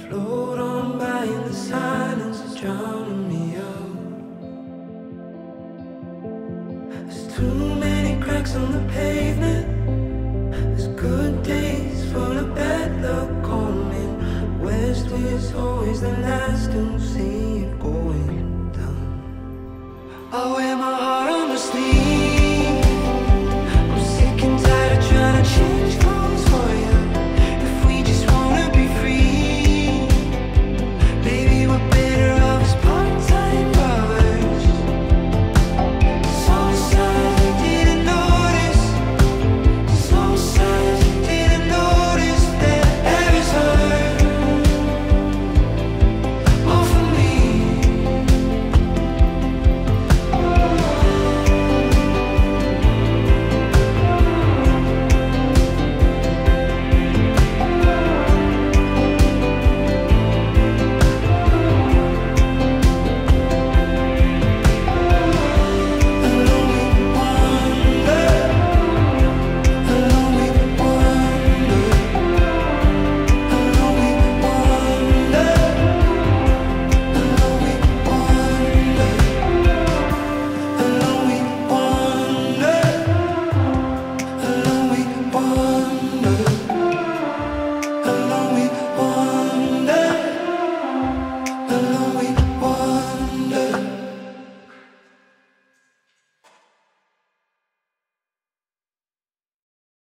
float on by in the silence, it's drowning me out. There's too many cracks on the pavement. There's good days full of bad luck coming. West is always the last to see it going down.